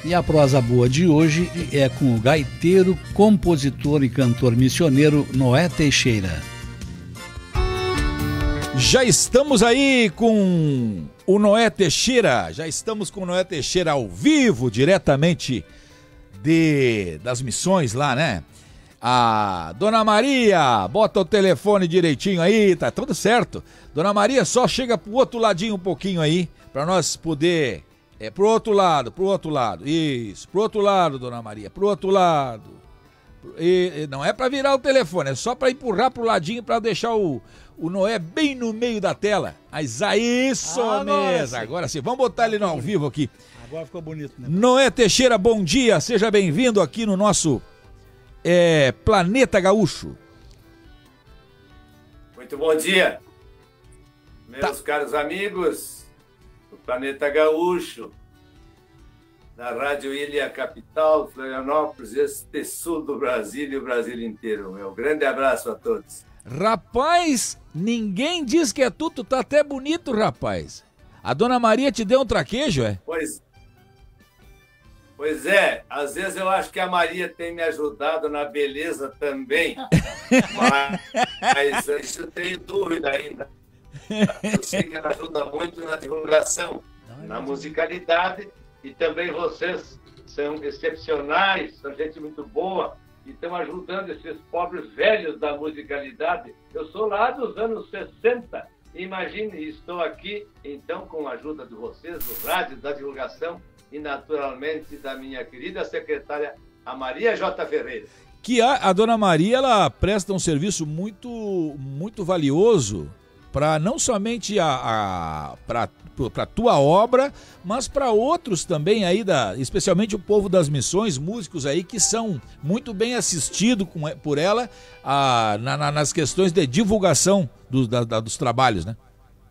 E a prosa boa de hoje é com o gaiteiro, compositor e cantor missioneiro Noé Teixeira. Já estamos aí com o Noé Teixeira, ao vivo, diretamente das missões lá, né? A Dona Maria, bota o telefone direitinho aí, tá tudo certo. Dona Maria, só chega pro outro ladinho um pouquinho aí, pra nós poder... pro outro lado, isso, pro outro lado, Dona Maria, pro outro lado. Não é pra virar o telefone, é só pra empurrar pro ladinho pra deixar o Noé bem no meio da tela. Mas isso mesmo, agora sim, vamos botar ele no ao vivo aqui. Agora ficou bonito, né? Noé Teixeira, bom dia, seja bem-vindo aqui no nosso Planeta Gaúcho. Muito bom dia, meus caros amigos do Planeta Gaúcho, da Rádio Ilha Capital, Florianópolis, este sul do Brasil e o Brasil inteiro. Meu grande abraço a todos. Rapaz, ninguém diz que é tu tá até bonito, rapaz. A Dona Maria te deu um traquejo, é? Pois é, às vezes eu acho que a Maria tem me ajudado na beleza também, mas isso eu tenho dúvida ainda. Eu sei que ela ajuda muito na divulgação, na musicalidade, e também vocês são excepcionais, são gente muito boa, e estão ajudando esses pobres velhos da musicalidade. Eu sou lá dos anos 60, imagine, estou aqui, então, com a ajuda de vocês, do rádio, da divulgação, e naturalmente da minha querida secretária, a Maria J. Ferreira. Que a Dona Maria, ela presta um serviço muito valioso para não somente para a tua obra, mas para outros também aí, especialmente o povo das missões, músicos aí que são muito bem assistidos por ela nas questões de divulgação dos trabalhos, né?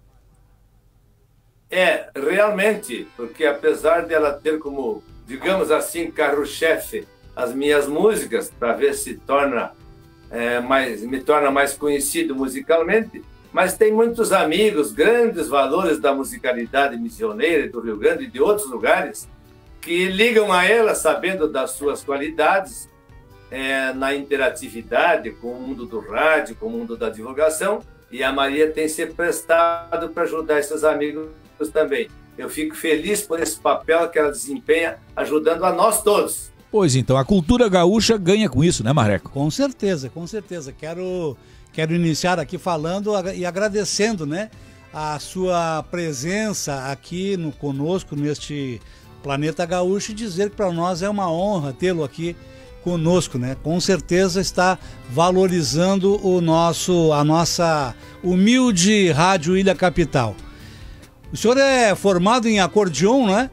Realmente, porque apesar dela ter como, digamos assim, carro-chefe as minhas músicas, para ver se me torna mais conhecido musicalmente, mas tem muitos amigos, grandes valores da musicalidade missioneira do Rio Grande e de outros lugares, que ligam a ela sabendo das suas qualidades na interatividade com o mundo do rádio, com o mundo da divulgação, e a Maria tem se prestado para ajudar esses amigos também. Eu fico feliz por esse papel que ela desempenha, ajudando a nós todos. Pois então, a cultura gaúcha ganha com isso, né, Marreco? Com certeza, com certeza. Quero iniciar aqui falando e agradecendo, né, a sua presença aqui conosco neste Planeta Gaúcho, e dizer que para nós é uma honra tê-lo aqui conosco, né? Com certeza está valorizando a nossa humilde Rádio Ilha Capital. O senhor é formado em acordeon, não é?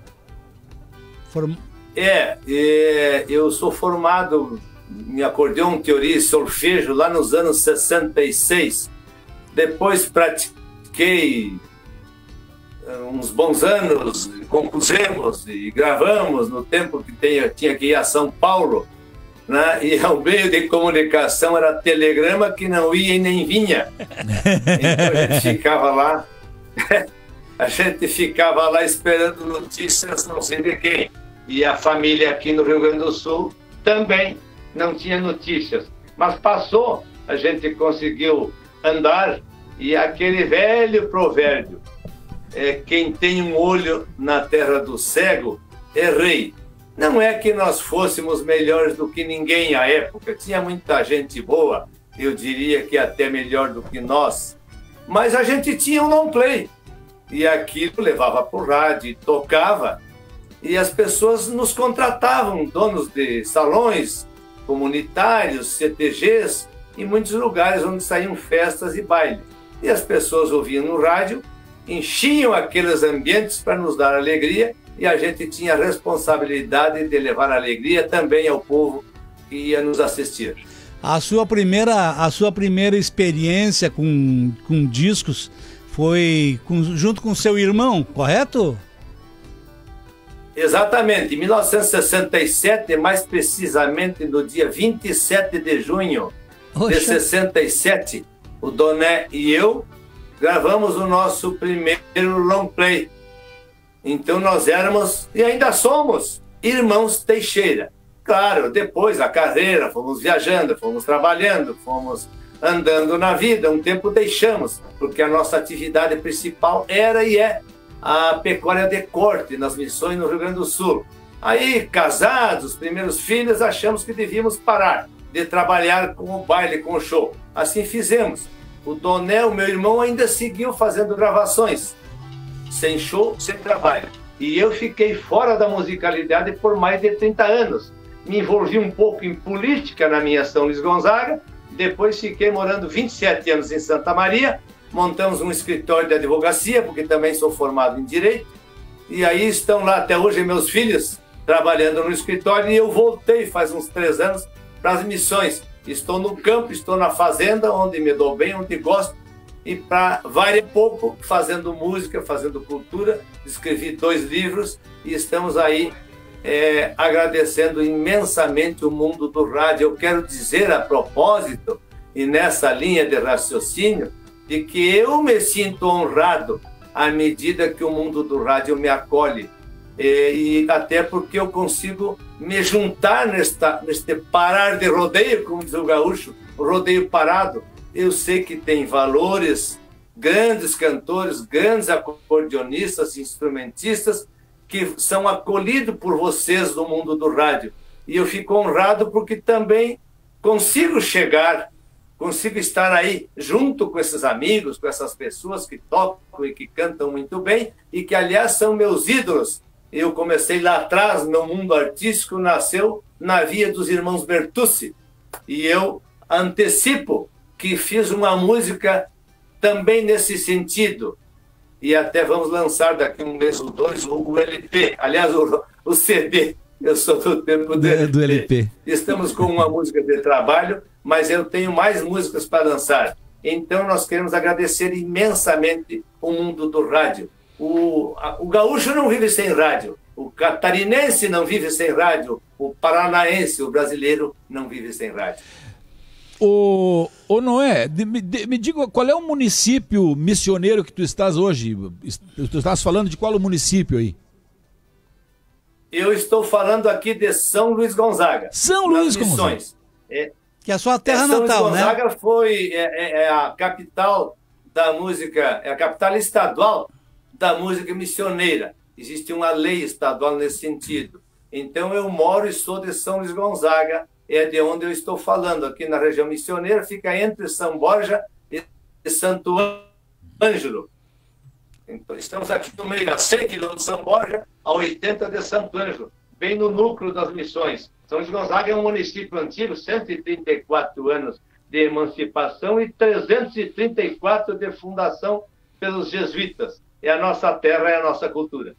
Eu sou formado em acordeon, teoria e solfejo lá nos anos 66. Depois pratiquei uns bons anos, compusemos e gravamos no tempo que tinha que ir a São Paulo, né? E o meio de comunicação era telegrama que não ia e nem vinha. Então a gente ficava lá... A gente ficava lá esperando notícias, não sei de quem. E a família aqui no Rio Grande do Sul também não tinha notícias. Mas passou, a gente conseguiu andar, e aquele velho provérbio, quem tem um olho na terra do cego é rei. Não é que nós fôssemos melhores do que ninguém à época, tinha muita gente boa, eu diria que até melhor do que nós, mas a gente tinha um long play. E aquilo levava para o rádio e tocava, e as pessoas nos contratavam, donos de salões comunitários, CTGs, e muitos lugares onde saíam festas e bailes. E as pessoas ouviam no rádio, enchiam aqueles ambientes para nos dar alegria, e a gente tinha a responsabilidade de levar alegria também ao povo que ia nos assistir. A sua primeira experiência com discos foi junto com seu irmão, correto? Exatamente, em 1967, mais precisamente no dia 27 de junho de 67, o Doné e eu gravamos o nosso primeiro long play. Então nós éramos, e ainda somos, Irmãos Teixeira. Claro, depois a carreira, fomos viajando, fomos trabalhando, fomos andando na vida, um tempo deixamos, porque a nossa atividade principal era e é a pecuária de corte nas missões no Rio Grande do Sul. Aí, casados, os primeiros filhos, achamos que devíamos parar de trabalhar com o baile, com o show. Assim fizemos. O Donel, meu irmão, ainda seguiu fazendo gravações, sem show, sem trabalho. E eu fiquei fora da musicalidade por mais de 30 anos. Me envolvi um pouco em política na minha São Luís Gonzaga, depois fiquei morando 27 anos em Santa Maria, montamos um escritório de advocacia, porque também sou formado em Direito, e aí estão lá até hoje meus filhos trabalhando no escritório, e eu voltei faz uns 3 anos para as missões. Estou no campo, estou na fazenda, onde me dou bem, onde gosto, e para variar pouco, fazendo música, fazendo cultura, escrevi 2 livros, e estamos aí agradecendo imensamente o mundo do rádio. Eu quero dizer a propósito, e nessa linha de raciocínio, de que eu me sinto honrado à medida que o mundo do rádio me acolhe, e até porque eu consigo me juntar neste parar de rodeio, como diz o gaúcho, o rodeio parado. Eu sei que tem valores, grandes cantores, grandes acordeonistas, instrumentistas, que são acolhidos por vocês no mundo do rádio. E eu fico honrado porque também consigo chegar, consigo estar aí junto com esses amigos, com essas pessoas que tocam e que cantam muito bem e que, aliás, são meus ídolos. Eu comecei lá atrás, meu mundo artístico nasceu na via dos irmãos Bertucci. E eu antecipo que fiz uma música também nesse sentido. E até vamos lançar daqui um mês ou 2 o LP, aliás, o CD. Eu sou do tempo do LP. Estamos com uma música de trabalho, mas eu tenho mais músicas para lançar. Então nós queremos agradecer imensamente o mundo do rádio. O gaúcho não vive sem rádio, o catarinense não vive sem rádio, o paranaense, o brasileiro não vive sem rádio. Ô Noé, me diga, qual é o município missioneiro que tu estás hoje? Tu estás falando de qual o município aí? Eu estou falando aqui de São Luís Gonzaga. São Luís Gonzaga. Que é a sua terra natal, né? São Luís Gonzaga foi a capital da música, é a capital estadual da música missioneira. Existe uma lei estadual nesse sentido. Então eu moro e sou de São Luís Gonzaga, é de onde eu estou falando, aqui na região missioneira, fica entre São Borja e Santo Ângelo. Então, estamos aqui no meio, a 100 quilômetros de São Borja, a 80 de Santo Ângelo, bem no núcleo das missões. São Luís Gonzaga é um município antigo, 134 anos de emancipação e 334 de fundação pelos jesuítas. É a nossa terra, é a nossa cultura.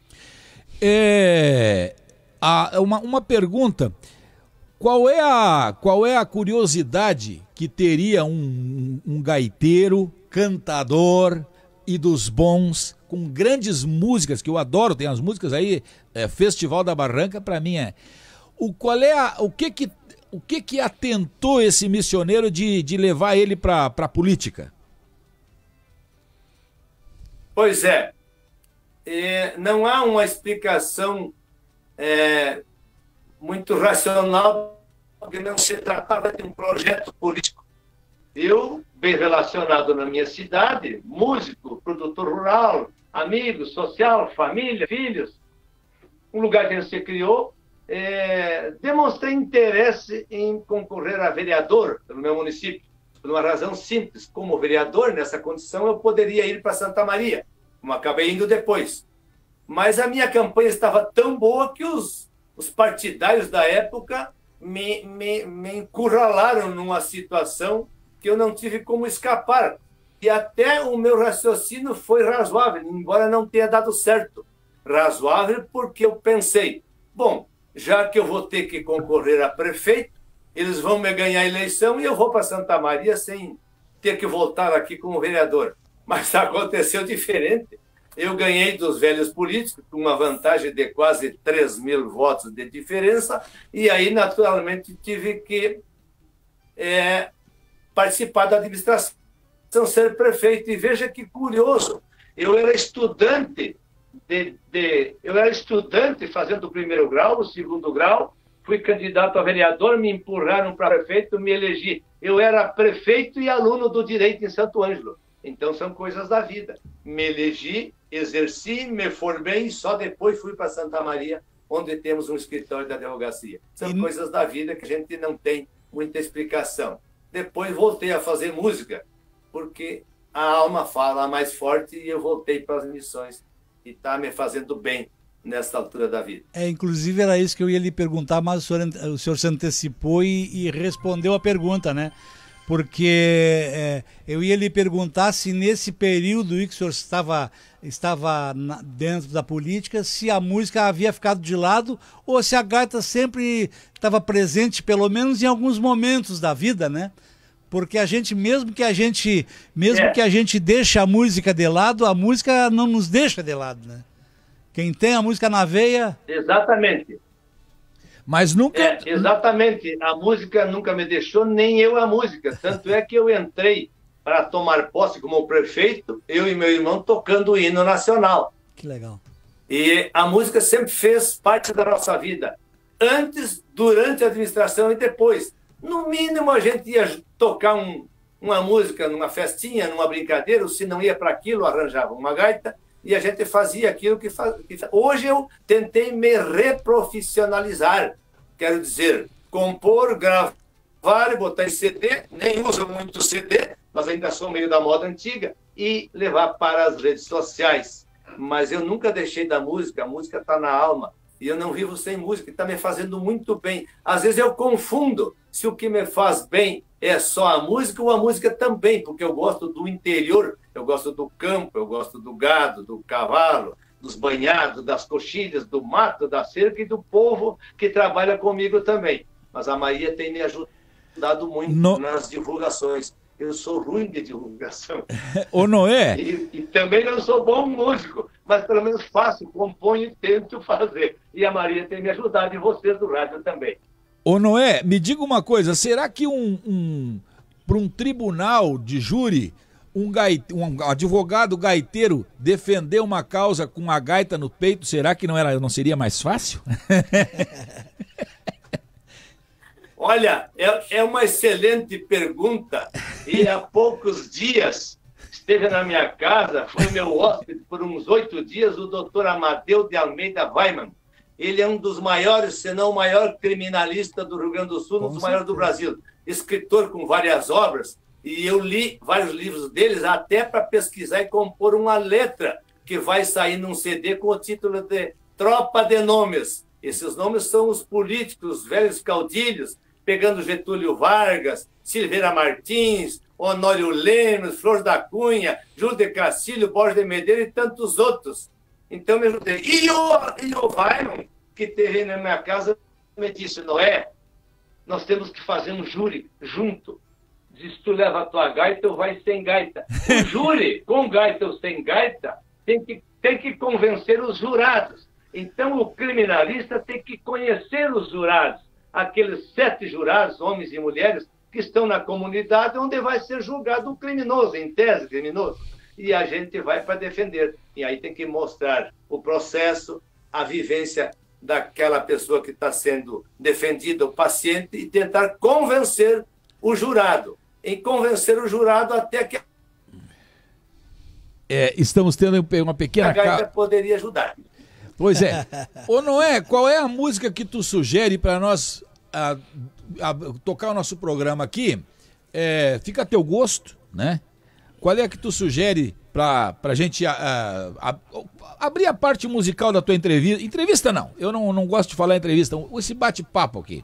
Uma pergunta. Qual é a curiosidade que teria um gaiteiro, cantador e dos bons, com grandes músicas, que eu adoro, tem as músicas aí, Festival da Barranca, para mim o que atentou esse missioneiro de levar ele para a política? Pois não há uma explicação muito racional, porque não se tratava de um projeto político. Eu, bem relacionado na minha cidade, músico, produtor rural, amigo, social, família, filhos, um lugar que a gente se criou, demonstrei interesse em concorrer a vereador no meu município, por uma razão simples. Como vereador, nessa condição, eu poderia ir para Santa Maria, como acabei indo depois. Mas a minha campanha estava tão boa que os partidários da época me encurralaram numa situação que eu não tive como escapar. E até o meu raciocínio foi razoável, embora não tenha dado certo. Razoável porque eu pensei, bom, já que eu vou ter que concorrer a prefeito, eles vão me ganhar a eleição e eu vou para Santa Maria sem ter que voltar aqui como vereador. Mas aconteceu diferente. Eu ganhei dos velhos políticos com uma vantagem de quase 3.000 votos de diferença e aí, naturalmente, tive que participar da administração, ser prefeito. E veja que curioso, eu era estudante Eu era estudante fazendo o primeiro grau, o segundo grau, fui candidato a vereador, me empurraram para prefeito, me elegi. Eu era prefeito e aluno do direito em Santo Ângelo. Então são coisas da vida. Me elegi, exerci, me formei e só depois fui para Santa Maria, onde temos um escritório da advocacia. São coisas da vida que a gente não tem muita explicação. Depois voltei a fazer música, porque a alma fala mais forte e eu voltei para as missões. E está me fazendo bem nessa altura da vida. Inclusive era isso que eu ia lhe perguntar, mas o senhor se antecipou e respondeu a pergunta, né? Porque eu ia lhe perguntar se nesse período em que o senhor estava dentro da política, se a música havia ficado de lado ou se a gaita sempre estava presente, pelo menos em alguns momentos da vida, né? Porque a gente, mesmo que a gente deixe a música de lado, a música não nos deixa de lado, né? Quem tem a música na veia... Exatamente. Mas nunca... exatamente. A música nunca me deixou, nem eu a música. Tanto é que eu entrei para tomar posse como prefeito, eu e meu irmão tocando o hino nacional. Que legal. E a música sempre fez parte da nossa vida. Antes, durante a administração e depois. No mínimo, a gente ia tocar uma música numa festinha, numa brincadeira, ou se não ia para aquilo, arranjava uma gaita, e a gente fazia aquilo que faz. Hoje eu tentei me reprofissionalizar. Quero dizer, compor, gravar e botar em CD, nem uso muito CD, mas ainda sou meio da moda antiga, e levar para as redes sociais. Mas eu nunca deixei da música, a música está na alma, e eu não vivo sem música, está me fazendo muito bem. Às vezes eu confundo se o que me faz bem é só a música ou a música também, porque eu gosto do interior, eu gosto do campo, eu gosto do gado, do cavalo, dos banhados, das coxilhas, do mato, da cerca e do povo que trabalha comigo também. Mas a Maria tem me ajudado muito nas divulgações. Eu sou ruim de divulgação. Ô Noé? E também não sou bom músico, mas pelo menos faço, componho e tento fazer. E a Maria tem me ajudado, e vocês do rádio também. Ô Noé, me diga uma coisa, será que para um tribunal de júri, um advogado gaiteiro defender uma causa com a gaita no peito, será que não seria mais fácil? Olha, é uma excelente pergunta, e há poucos dias esteve na minha casa, foi meu hóspede por uns 8 dias, o doutor Amadeu de Almeida Weimann. Ele é um dos maiores, se não o maior criminalista do Rio Grande do Sul, um dos maiores do Brasil. Escritor com várias obras, e eu li vários livros deles até para pesquisar e compor uma letra que vai sair num CD com o título de Tropa de Nomes. Esses nomes são os políticos, os velhos caudilhos, pegando Getúlio Vargas, Silveira Martins, Honório Lemos, Flor da Cunha, Júlio de Castilho, Borges de Medeiros e tantos outros. Então me ajudei. E o Weimann, que teve na minha casa, me disse, Noé, nós temos que fazer um júri junto. Diz, tu leva a tua gaita ou vai sem gaita. O júri, com gaita ou sem gaita, tem que convencer os jurados. Então o criminalista tem que conhecer os jurados, aqueles 7 jurados, homens e mulheres, que estão na comunidade onde vai ser julgado o criminoso, em tese criminoso. E a gente vai para defender. E aí tem que mostrar o processo, a vivência daquela pessoa que está sendo defendida, o paciente, e tentar convencer o jurado. Em convencer o jurado até que estamos tendo uma pequena... A gaita poderia ajudar. Pois é. Ô Noé, qual é a música que tu sugere para nós tocar o nosso programa aqui? Fica a teu gosto, né? Qual é a que tu sugere para a gente abrir a parte musical da tua entrevista? Entrevista não, eu não gosto de falar entrevista, esse bate-papo aqui.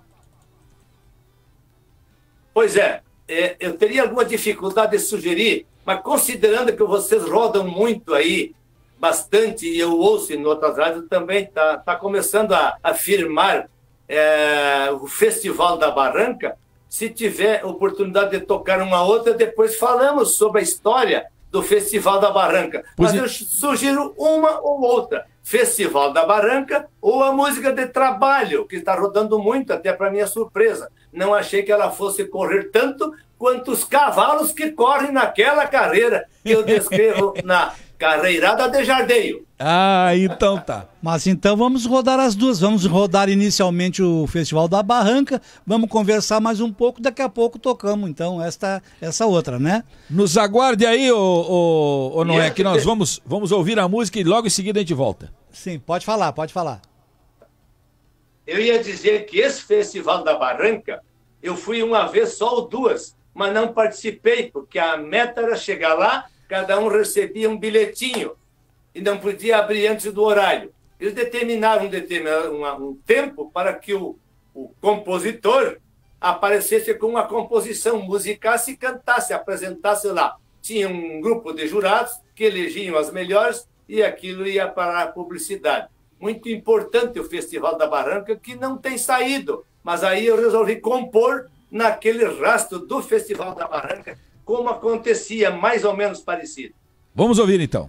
Pois eu teria alguma dificuldade de sugerir, mas considerando que vocês rodam muito aí, bastante, e eu ouço em outras rádios também, tá começando a firmar o Festival da Barranca. Se tiver oportunidade de tocar uma outra, depois falamos sobre a história do Festival da Barranca. Mas eu sugiro uma ou outra. Festival da Barranca ou a música de Trabalho, que está rodando muito, até para minha surpresa. Não achei que ela fosse correr tanto quanto os cavalos que correm naquela carreira que eu descrevo na Carreirada de Jardeio. Ah, então tá. Mas então vamos rodar as duas. Vamos rodar inicialmente o Festival da Barranca, vamos conversar mais um pouco, daqui a pouco tocamos então essa outra, né? Nos aguarde aí, ô Noé, que nós vamos ouvir a música e logo em seguida a gente volta. Sim, pode falar, pode falar. Eu ia dizer que esse Festival da Barranca, eu fui uma vez só ou duas, mas não participei, porque a meta era chegar lá, cada um recebia um bilhetinho e não podia abrir antes do horário. Eles determinaram um tempo para que o compositor aparecesse com uma composição, musicasse e cantasse, apresentasse lá. Tinha um grupo de jurados que elegiam as melhores e aquilo ia para a publicidade. Muito importante o Festival da Barranca, que não tem saído, mas aí eu resolvi compor naquele rastro do Festival da Barranca, como acontecia, mais ou menos parecido. Vamos ouvir então.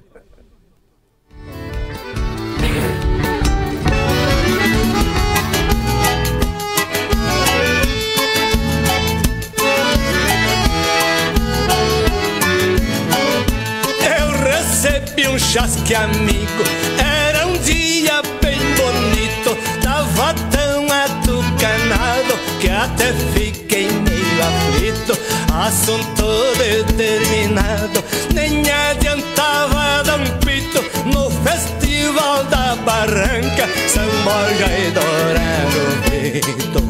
Eu recebi um chasque amigo, era um dia bem bonito, tava tão atucanado que até fiquei meio aflito. Assunto determinado, nem adiantava dar um pito. No Festival da Barranca, São Borja e Dourado Preto.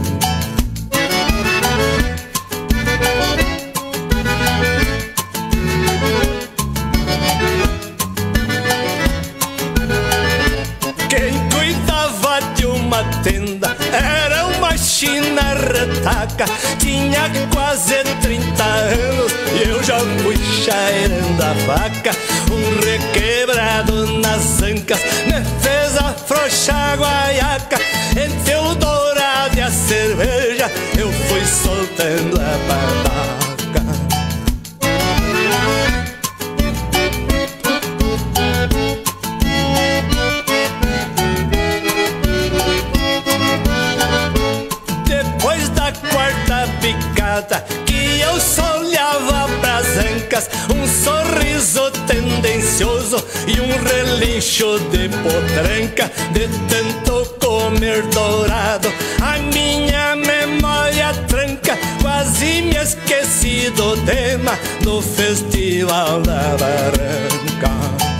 Quem cuidava de uma tenda era uma china retaca, tinha quase 30 anos e eu já fui chairando a faca. Um requebrado nas ancas me fez afrouxar a guaiaca. Entre o dourado e a cerveja eu fui soltando a pataca. Depois da quarta picada que eu só olhava pras ancas, um sorriso tendencioso e um relincho de potranca. De tanto comer dourado, a minha memória tranca. Quase me esqueci do tema do Festival da Barranca.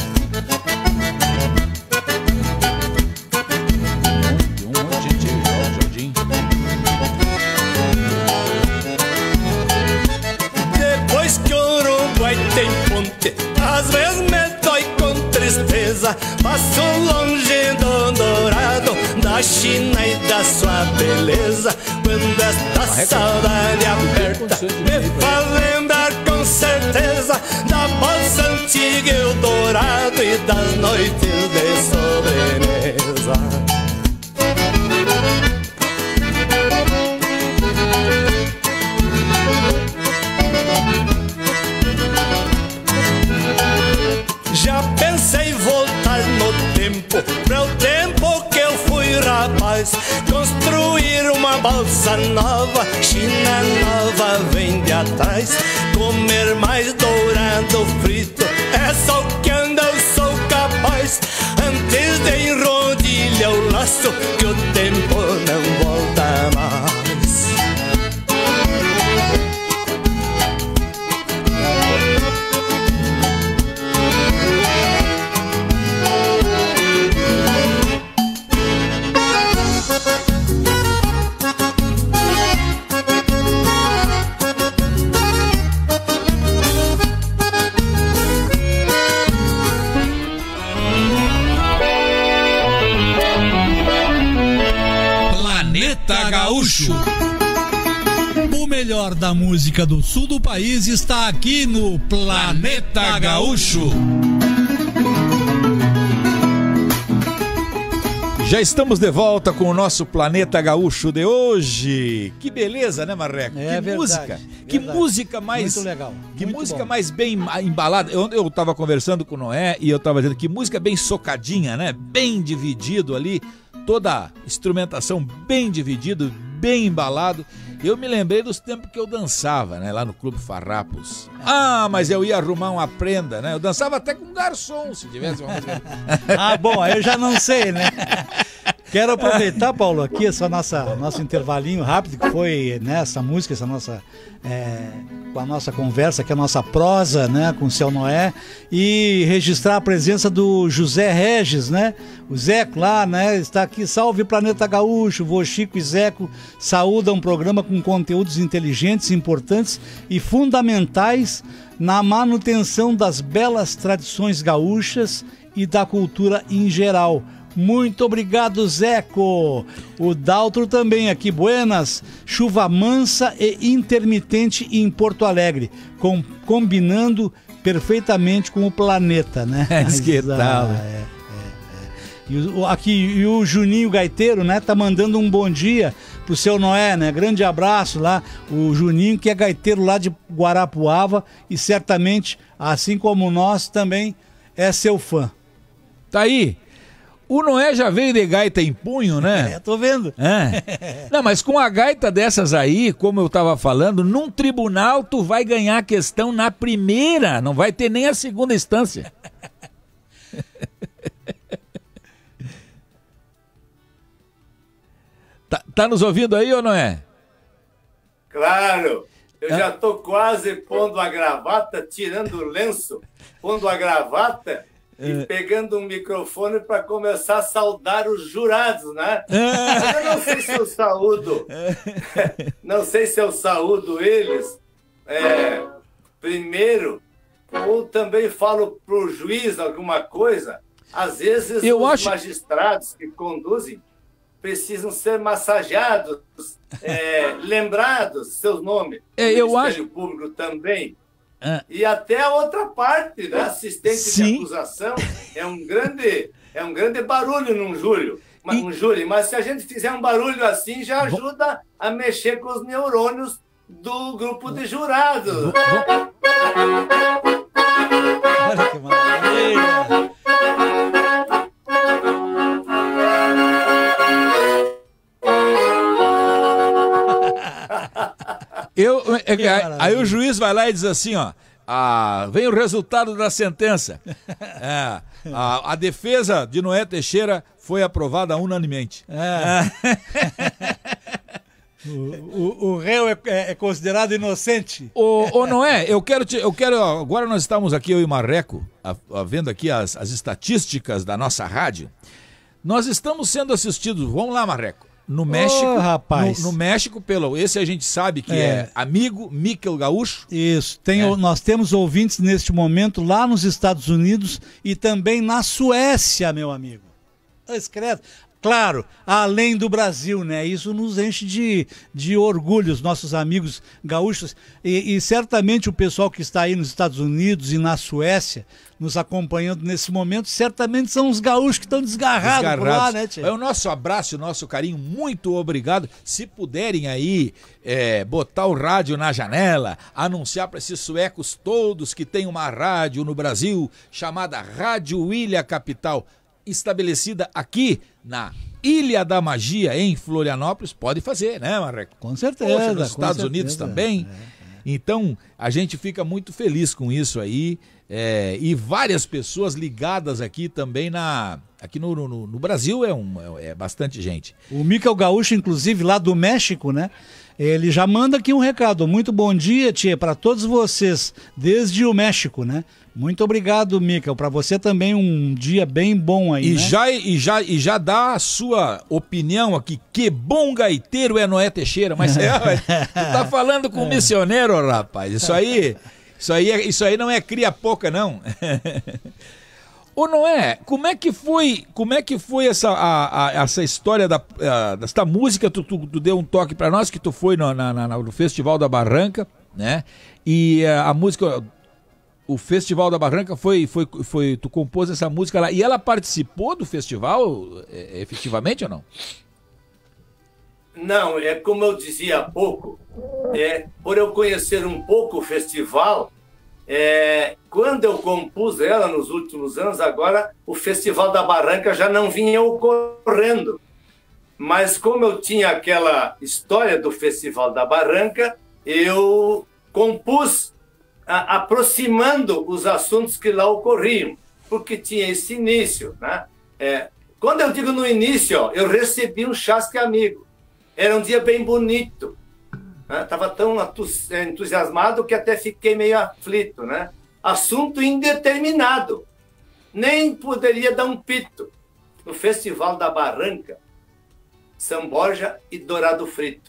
Depois que o Uruguai tem ponte, às vezes me dói com tristeza. Passo longe do dourado, da China e da sua beleza. Quando esta saudade aperta, me faz lembrar com certeza da bolsa antiga e o dourado e das noites de sobremesa. Já pensei em voltar no tempo, para o tempo que eu fui rapaz, construir uma balsa nova, China nova vem de atrás. Comer mais dourado frito, é só o que anda eu sou capaz. Antes de enrodilhar o laço, que o tempo não volta mais. Planeta Gaúcho. O melhor da música do sul do país está aqui no Planeta Gaúcho. Já estamos de volta com o nosso Planeta Gaúcho de hoje. Que beleza, né, Marreco? É, que verdade, música. verdade. Que música mais... Muito legal. Que muito música bom. mais bem embalada. Eu tava conversando com o Noé e eu tava dizendo que música bem socadinha, né? Bem dividido ali. Toda a instrumentação bem dividido, bem embalado. Eu me lembrei dos tempos que eu dançava, né? Lá no Clube Farrapos. Ah, mas eu ia arrumar uma prenda, né? Eu dançava até com garçom, se tivesse uma música. Ah, bom, aí eu já não sei, né? Quero aproveitar, Paulo, aqui nosso intervalinho rápido, que foi, né, essa música, com a nossa conversa, que é a nossa prosa, né, com o Seu Noé, e registrar a presença do José Regis, né? O Zeco lá, né, está aqui. Salve Planeta Gaúcho, vô Chico e Zeco saúdam um programa com conteúdos inteligentes, importantes e fundamentais na manutenção das belas tradições gaúchas e da cultura em geral. Muito obrigado, Zeco. O Daltro também aqui. Buenas. Chuva mansa e intermitente em Porto Alegre, combinando perfeitamente com o planeta, né? Que tal? E o Juninho Gaiteiro, né, tá mandando um bom dia pro Seu Noé, né? Grande abraço lá. O Juninho, que é gaiteiro lá de Guarapuava e certamente, assim como nós, também é seu fã. Tá aí. O Noé já veio de gaita em punho, né? Tô vendo. Não, mas com a gaita dessas aí, como eu tava falando, num tribunal tu vai ganhar a questão na primeira, não vai ter nem a segunda instância. Tá nos ouvindo aí ou não é? Claro. Eu já tô quase pondo a gravata, tirando o lenço, pondo a gravata e pegando um microfone para começar a saudar os jurados, né? Mas eu não sei se eu saúdo, não sei se eu saúdo eles primeiro, ou também falo pro juiz alguma coisa. Às vezes os magistrados que conduzem precisam ser massageados, lembrados seus nomes. Eu acho. O Público também. E até a outra parte, né? Assistente de acusação, é um grande barulho num júri. Mas se a gente fizer um barulho assim, já ajuda a mexer com os neurônios do grupo de jurados. Olha que maravilha! Aí o juiz vai lá e diz assim, ó, vem o resultado da sentença. A defesa de Noé Teixeira foi aprovada unanimemente. O réu é considerado inocente. Ô Noé, eu quero, agora nós estamos aqui, eu e o Marreco, vendo aqui as estatísticas da nossa rádio. Nós estamos sendo assistidos, vamos lá, Marreco. No México, rapaz. No México, esse a gente sabe que é amigo Miquel Gaúcho. Isso, nós temos ouvintes neste momento lá nos Estados Unidos e também na Suécia, meu amigo. Escreto. Claro, além do Brasil, né? Isso nos enche de orgulho, os nossos amigos gaúchos. E certamente o pessoal que está aí nos Estados Unidos e na Suécia, nos acompanhando nesse momento, certamente são os gaúchos que estão desgarrados por lá, né, tia? É o nosso abraço, o nosso carinho, muito obrigado. Se puderem aí botar o rádio na janela, anunciar para esses suecos todos que tem uma rádio no Brasil chamada Rádio Ilha Capital, estabelecida aqui na Ilha da Magia, em Florianópolis, pode fazer, né, Marreco? Com certeza. Poxa, nos Estados Unidos também. Então, a gente fica muito feliz com isso aí. E várias pessoas ligadas aqui também aqui no Brasil é bastante gente. O Miquel Gaúcho, inclusive, lá do México, né? Ele já manda aqui um recado. Muito bom dia, tia, para todos vocês, desde o México, né? Muito obrigado, Miquel. Para você também um dia bem bom aí, né? E já dá a sua opinião aqui. Que bom gaiteiro é Noé Teixeira. Mas tu tá falando com um missioneiro, rapaz. Isso aí não é cria pouca, não. Ô Noé, como é que foi essa história desta música? Tu deu um toque para nós que tu foi no Festival da Barranca, né? E a música, o Festival da Barranca tu compôs essa música lá e ela participou do festival efetivamente ou não? Não, é como eu dizia há pouco, por eu conhecer um pouco o festival, quando eu compus ela nos últimos anos, agora o Festival da Barranca já não vinha ocorrendo. Mas como eu tinha aquela história do Festival da Barranca, eu compus aproximando os assuntos que lá ocorriam, porque tinha esse início, né? Quando eu digo no início, ó, eu recebi um chasque amigo. Era um dia bem bonito. Estava tão entusiasmado que até fiquei meio aflito, né? Assunto indeterminado. Nem poderia dar um pito. No Festival da Barranca, São Borja e Dourado Frito.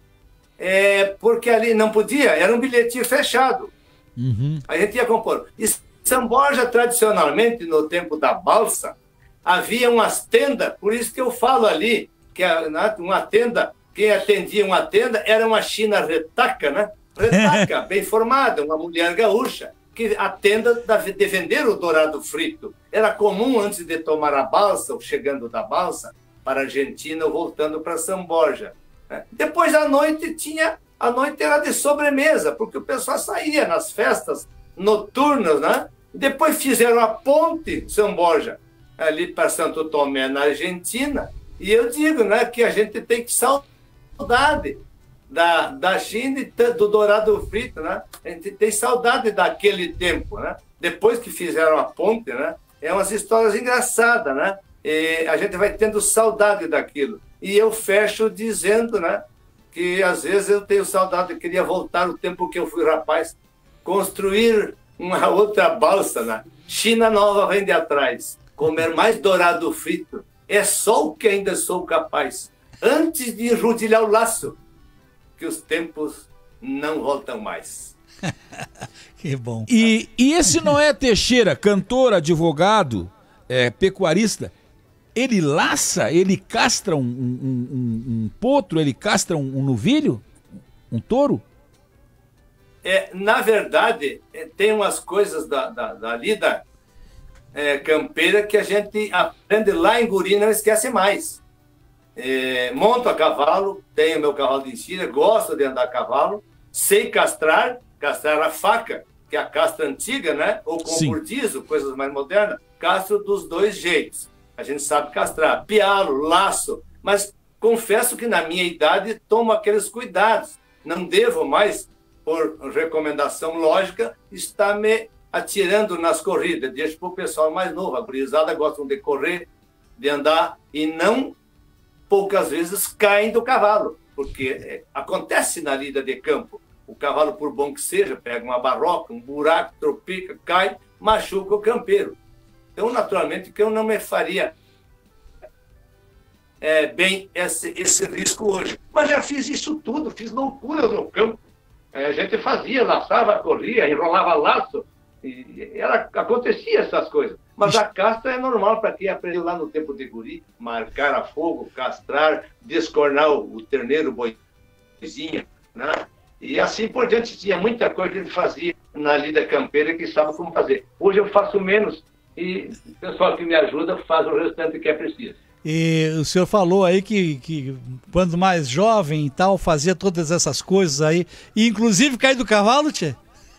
Porque ali não podia, era um bilhetinho fechado. Uhum. A gente ia compor. E São Borja, tradicionalmente, no tempo da balsa, havia umas tendas, por isso que eu falo ali, que uma tenda, quem atendia uma tenda era uma china retaca, né? Retaca, bem formada, uma mulher gaúcha, que a tenda de vender o dourado frito. Era comum antes de tomar a balsa, ou chegando da balsa, para a Argentina ou voltando para São Borja. Depois a noite era de sobremesa, porque o pessoal saía nas festas noturnas, né? Depois fizeram a ponte São Borja, ali para Santo Tomé, na Argentina, e eu digo, né, que a gente tem que saudade da China e do dourado frito, né? A gente tem saudade daquele tempo, né? Depois que fizeram a ponte, né? É umas histórias engraçadas, né? E a gente vai tendo saudade daquilo. E eu fecho dizendo, né, que às vezes eu tenho saudade, eu queria voltar o tempo que eu fui rapaz, construir uma outra balsa, né? China nova vem de atrás, comer mais dourado frito, é só o que ainda sou capaz, antes de enrodilhar o laço, que os tempos não voltam mais. Que bom. E esse Noé Teixeira, cantor, advogado, pecuarista, ele laça, ele castra um potro, ele castra um novilho, um touro? Na verdade, tem umas coisas da lida campeira que a gente aprende lá em Guri e não esquece mais. Monto a cavalo, tenho meu cavalo de ensina, gosto de andar a cavalo, sei castrar a faca, que é a castra antiga, né? Ou com burdizo, coisas mais modernas, castro dos dois jeitos. A gente sabe castrar, pialo, laço, mas confesso que na minha idade tomo aqueles cuidados. Não devo mais, por recomendação lógica, estar me atirando nas corridas. Deixo para o pessoal mais novo. A gurizada gostam de correr, de andar e não, poucas vezes, caem do cavalo, porque acontece na lida de campo. O cavalo, por bom que seja, pega uma barroca, um buraco, tropica, cai, machuca o campeiro. Então, naturalmente, que eu não me faria bem esse risco hoje. Mas já fiz isso tudo, fiz loucuras no campo. A gente fazia, laçava, corria, enrolava laço, acontecia essas coisas. Mas a castra é normal para quem aprendeu lá no tempo de guri, marcar a fogo, castrar, descornar o terneiro, o boizinho, né? E assim por diante, tinha muita coisa que a gente fazia na lida campeira que sabe como fazer. Hoje eu faço menos, e o pessoal que me ajuda faz o restante que é preciso. E o senhor falou aí que quando mais jovem e tal, fazia todas essas coisas aí, e inclusive cair do cavalo, tchê?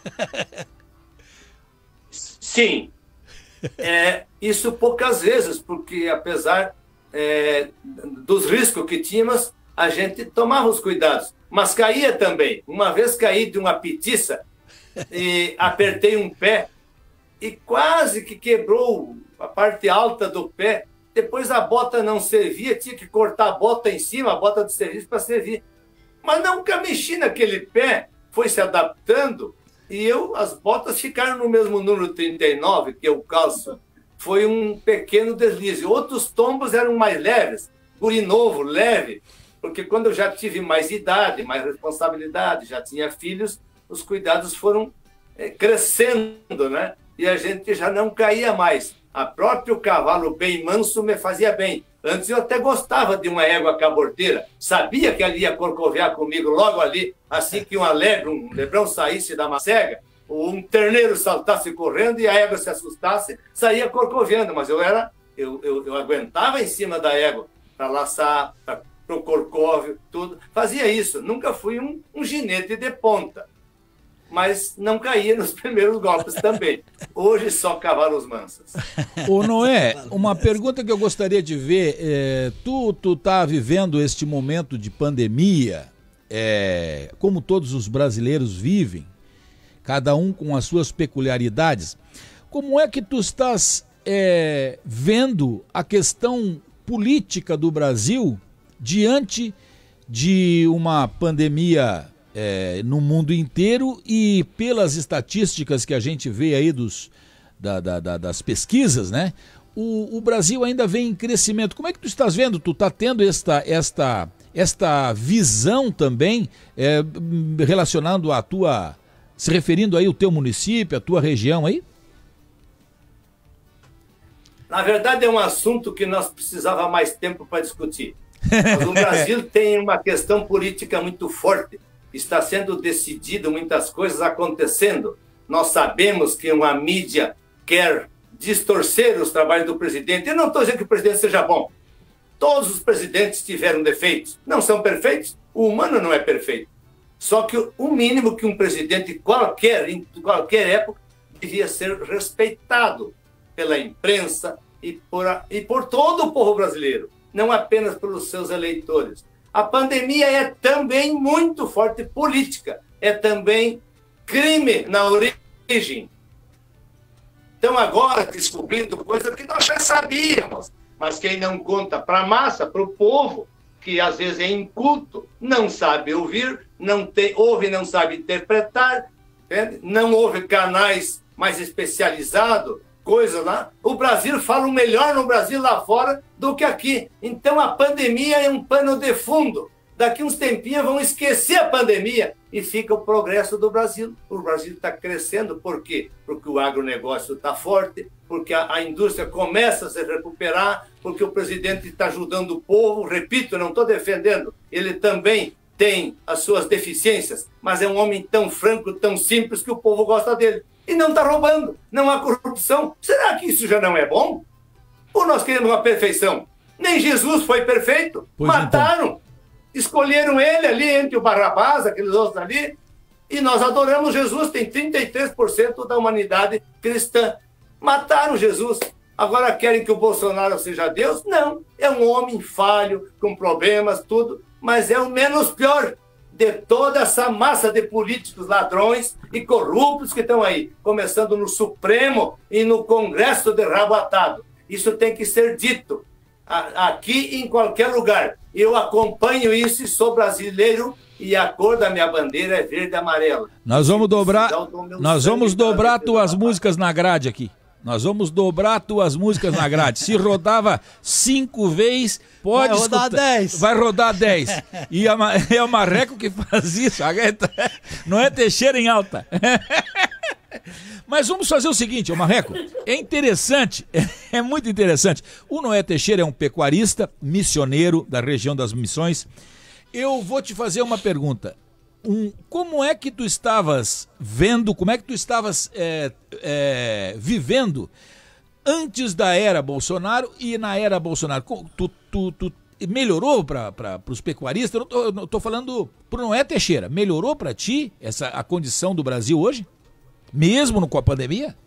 Sim. Isso poucas vezes, porque apesar dos riscos que tínhamos, a gente tomava os cuidados. Mas caía também. Uma vez caí de uma petiça e apertei um pé, e quase que quebrou a parte alta do pé. Depois a bota não servia, tinha que cortar a bota em cima, a bota de serviço para servir. Mas nunca mexi naquele pé, foi se adaptando, e as botas ficaram no mesmo número 39, que eu calço. Foi um pequeno deslize. Outros tombos eram mais leves, guri novo, leve, porque quando eu já tive mais idade, mais responsabilidade, já tinha filhos, os cuidados foram crescendo, né? E a gente já não caía mais. A próprio cavalo bem manso me fazia bem. Antes eu até gostava de uma égua caborteira. Sabia que ela ia corcovear comigo logo ali, assim que um lebrão saísse da macega, ou um terneiro saltasse correndo e a égua se assustasse, saía corcoveando. Mas eu aguentava em cima da égua para laçar, para o corcóvio, tudo. Fazia isso. Nunca fui um ginete de ponta. mas não caía nos primeiros golpes também. Hoje só cavalos mansos. Ô Noé, uma pergunta que eu gostaria de ver, tu tá vivendo este momento de pandemia, como todos os brasileiros vivem, cada um com as suas peculiaridades. Como é que tu estás vendo a questão política do Brasil diante de uma pandemia no mundo inteiro e pelas estatísticas que a gente vê aí das pesquisas, né? O Brasil ainda vem em crescimento. Como é que tu estás vendo? Tu está tendo esta visão também, relacionando a tua, se referindo aí ao teu município, a tua região aí? Na verdade é um assunto que nós precisava mais tempo para discutir. Mas o Brasil tem uma questão política muito forte. Está sendo decidido, muitas coisas acontecendo. Nós sabemos que uma mídia quer distorcer os trabalhos do presidente. Eu não estou dizendo que o presidente seja bom. Todos os presidentes tiveram defeitos. Não são perfeitos. O humano não é perfeito. Só que o mínimo que um presidente em qualquer época devia ser respeitado pela imprensa e por todo o povo brasileiro, não apenas pelos seus eleitores. A pandemia é também muito forte política, é também crime na origem. Então agora descobrindo coisa que nós já sabíamos, mas quem não conta para a massa, para o povo, que às vezes é inculto, não sabe ouvir, ouve e não sabe interpretar, entende? Não ouve canais mais especializados, coisas lá. O Brasil fala o melhor no Brasil lá fora do que aqui. Então a pandemia é um pano de fundo. Daqui uns tempinhos vão esquecer a pandemia e fica o progresso do Brasil. O Brasil está crescendo. Por quê? Porque o agronegócio está forte, porque a indústria começa a se recuperar, porque o presidente está ajudando o povo. Repito, não estou defendendo. Ele também tem as suas deficiências, mas é um homem tão franco, tão simples, que o povo gosta dele. E não está roubando, não há corrupção. Será que isso já não é bom? Ou nós queremos uma perfeição? Nem Jesus foi perfeito. Pois mataram, então. Escolheram ele ali entre o Barrabás, aqueles outros ali, e nós adoramos Jesus. Tem 33% da humanidade cristã. Mataram Jesus. Agora querem que o Bolsonaro seja Deus? Não, é um homem falho, com problemas, tudo, mas é o menos pior de toda essa massa de políticos ladrões e corruptos que estão aí, começando no Supremo e no Congresso de rabo atado. Isso tem que ser dito, aqui e em qualquer lugar. Eu acompanho isso e sou brasileiro e a cor da minha bandeira é verde e amarela. Nós vamos dobrar tuas músicas na grade aqui. Nós vamos dobrar tuas músicas na grade. Se rodava 5 vezes, pode vai rodar 10. Vai rodar 10. E é o Marreco que faz isso. Não é Teixeira em alta. Mas vamos fazer o seguinte, Marreco. É interessante, é muito interessante. O Noé Teixeira é um pecuarista, missioneiro da região das Missões. Eu vou te fazer uma pergunta. Como é que tu estavas vendo, como é que tu estavas vivendo antes da era Bolsonaro e na era Bolsonaro? Tu melhorou para os pecuaristas? Eu não estou falando para o Noé Teixeira. Melhorou para ti a condição do Brasil hoje? Mesmo com a pandemia?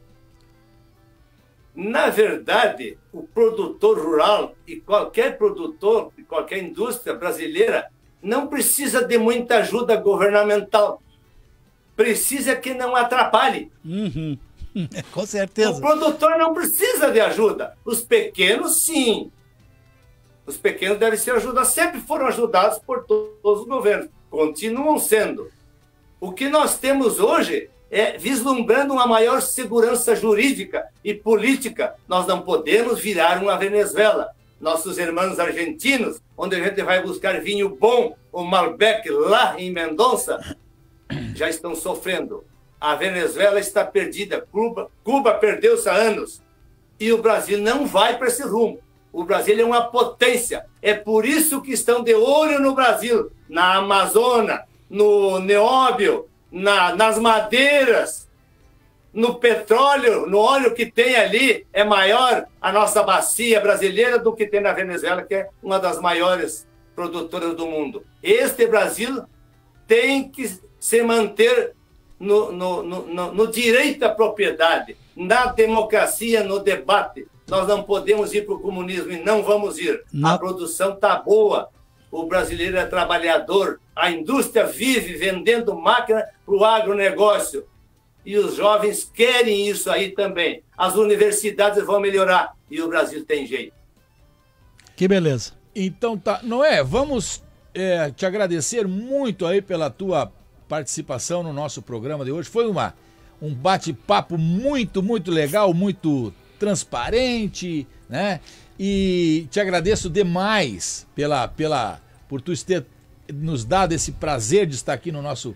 Na verdade, o produtor rural e qualquer produtor, qualquer indústria brasileira não precisa de muita ajuda governamental. Precisa que não atrapalhe. Uhum. Com certeza. O produtor não precisa de ajuda. Os pequenos, sim. Os pequenos devem ser ajudados. Sempre foram ajudados por todos os governos. Continuam sendo. O que nós temos hoje é vislumbrando uma maior segurança jurídica e política. Nós não podemos virar uma Venezuela. Nossos irmãos argentinos, onde a gente vai buscar vinho bom, o Malbec lá em Mendonça, já estão sofrendo. A Venezuela está perdida, Cuba perdeu-se há anos. E o Brasil não vai para esse rumo. O Brasil é uma potência. É por isso que estão de olho no Brasil, na Amazônia, no nióbio, nas madeiras, no petróleo, no óleo que tem ali, é maior a nossa bacia brasileira do que tem na Venezuela, que é uma das maiores produtoras do mundo. Este Brasil tem que se manter no direito à propriedade, na democracia, no debate. Nós não podemos ir para o comunismo e não vamos ir. A produção está boa, o brasileiro é trabalhador, a indústria vive vendendo máquina para o agronegócio. E os jovens querem isso aí também. As universidades vão melhorar e o Brasil tem jeito. Que beleza. Então tá, Noé, vamos te agradecer muito aí pela tua participação no nosso programa de hoje. Foi um bate-papo muito, muito legal, muito transparente, né? E te agradeço demais por tu ter nos dado esse prazer de estar aqui no nosso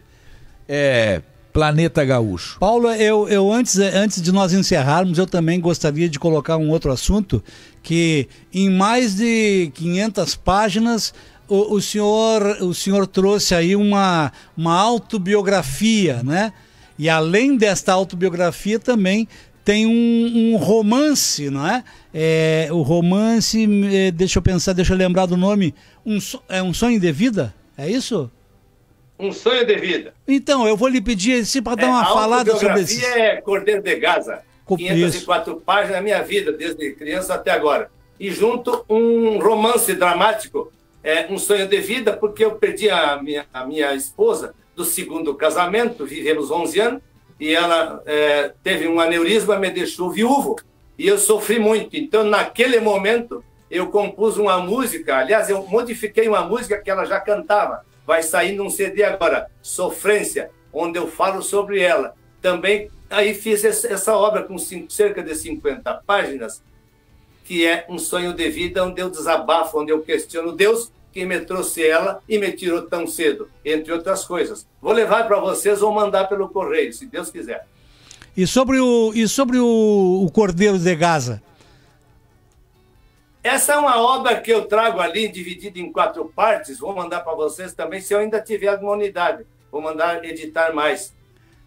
Planeta Gaúcho. Paulo, eu antes de nós encerrarmos, eu também gostaria de colocar um outro assunto, que em mais de 500 páginas o senhor trouxe aí uma autobiografia, né? E além desta autobiografia também tem um romance, não é? O romance, deixa eu lembrar do nome, Um Sonho de Vida, é isso? Um Sonho de Vida. Então, eu vou lhe pedir para dar uma falada sobre isso. A autobiografia é Cordeiro de Gaza, 504 páginas da minha vida, desde criança até agora. E junto um romance dramático, Um Sonho de Vida, porque eu perdi a minha esposa do segundo casamento, vivemos 11 anos, e ela teve um aneurisma, me deixou viúvo, e eu sofri muito. Então, naquele momento, eu compus uma música, aliás, eu modifiquei uma música que ela já cantava, vai sair num CD agora, Sofrência, onde eu falo sobre ela. Também, aí fiz essa obra com cerca de 50 páginas, que é Um Sonho de Vida, onde eu desabafo, onde eu questiono Deus, que me trouxe ela e me tirou tão cedo, entre outras coisas. Vou levar para vocês ou mandar pelo correio, se Deus quiser. E sobre o Cordeiro de Gaza? Essa é uma obra que eu trago ali, dividida em 4 partes. Vou mandar para vocês também, se eu ainda tiver alguma unidade. Vou mandar editar mais.